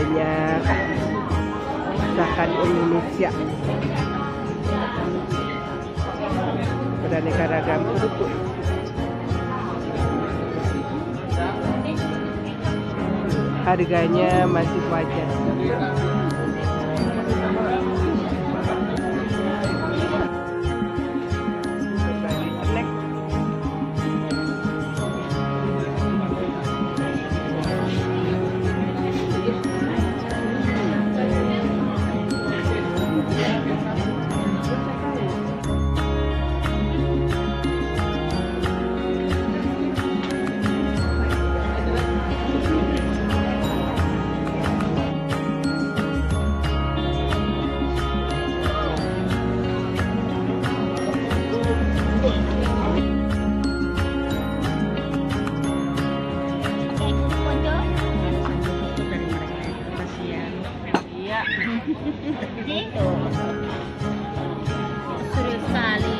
banyak masakan Indonesia. Beraneka ragam kerupuk. Harganya masih wajar. Gitu. Seru sekali.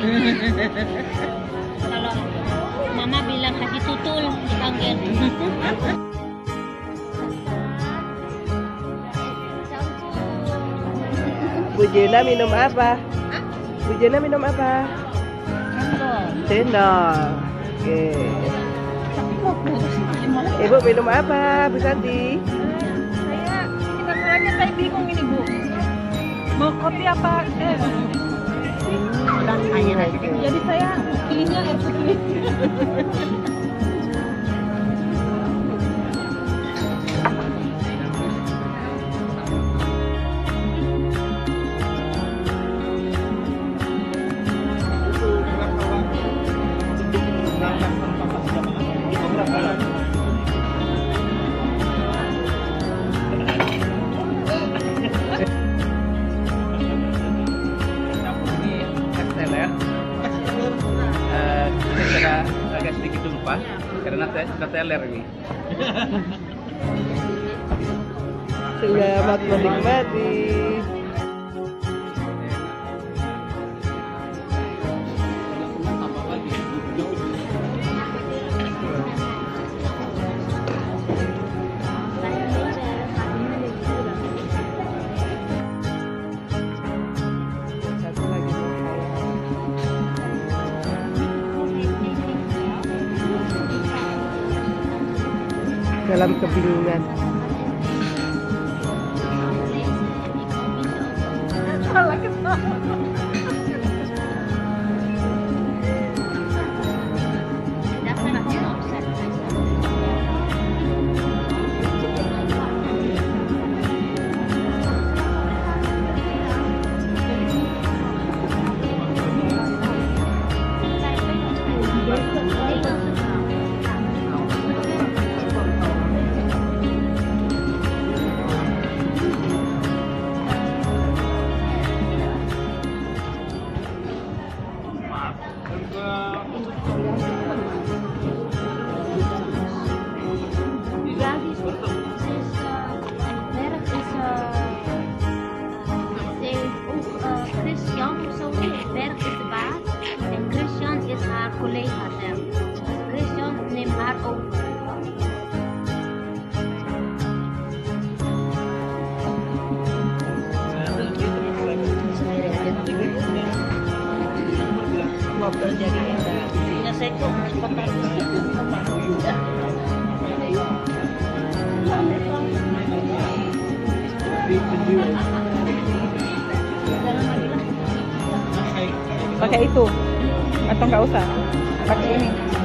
Kalau mama bilang Haji Tutul dipanggil. Bu Jena minum apa? Bu Jena minum apa? Cendol. Oke. Ibu minum apa, Bu Santi? Saya bingung ini Bu, mau kopi apa Dan air aja. jadi saya pilihnya air putih. Agak sedikit tumpah karena sudah teler ini. Selamat menikmati. Dalam kebingungan. Salah ketawa. Collega daar. Christian, neem haar over. Pakai itu atau nggak usah? Pakai ini.